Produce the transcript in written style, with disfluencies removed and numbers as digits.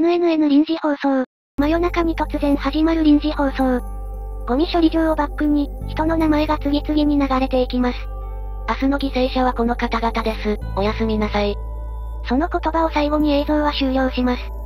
NNN 臨時放送。真夜中に突然始まる臨時放送。ゴミ処理場をバックに、人の名前が次々に流れていきます。 明日の犠牲者はこの方々です。おやすみなさい。 その言葉を最後に映像は終了します。